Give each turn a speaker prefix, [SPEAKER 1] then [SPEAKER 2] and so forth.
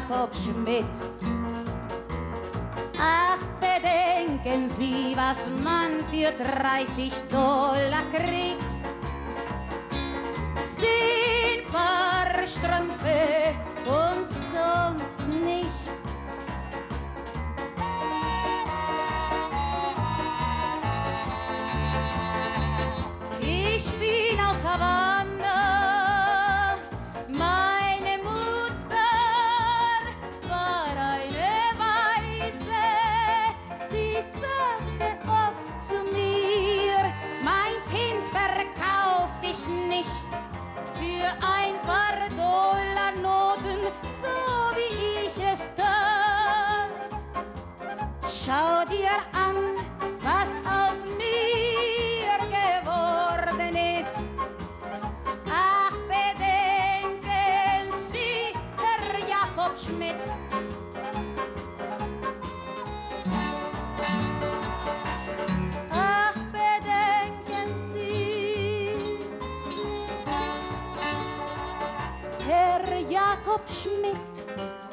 [SPEAKER 1] Jakob Schmidt. Ach, bedenken Sie, was man für 30 $ kriegt. 10 Paar Strümpfe und sonst nichts. Ich bin aus Havanna, meine Mutter war eine Weiße. Sie sagte oft zu mir, mein Kind, verkauf dich nicht für ein paar Dollarnoten, so wie ich es tat. Schau dir an, was aus mir geworden ist. Ach, bedenken Sie, Herr Jakob Schmidt. Ach, bedenken Sie, Herr Jakob Schmidt.